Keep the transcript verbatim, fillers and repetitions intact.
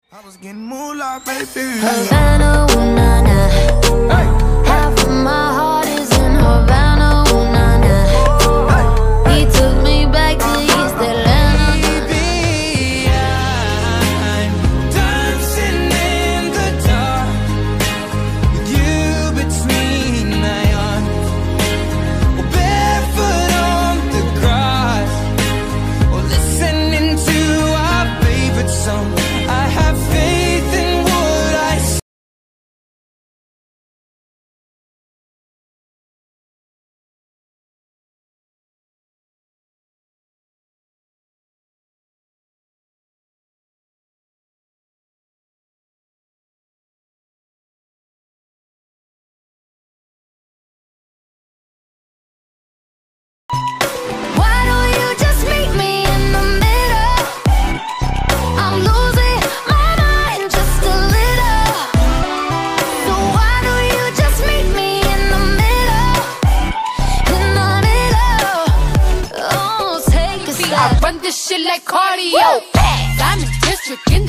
I was getting moolah, baby. Havana, ooh, nah, nah. Hey. Half of my heart is in Havana, ooh, nah, nah. Hey. He took me back to East Atlanta. Baby, I'm dancing in the dark with you between my arms, or barefoot on the grass, or listening to our favorite song. I have faith in what I see. Why don't you just meet me in the middle? I'm losing my mind just a little. So why don't you just meet me in the middle? In the middle. Oh, take a See, I step. run this shit like cardio. Diamond district in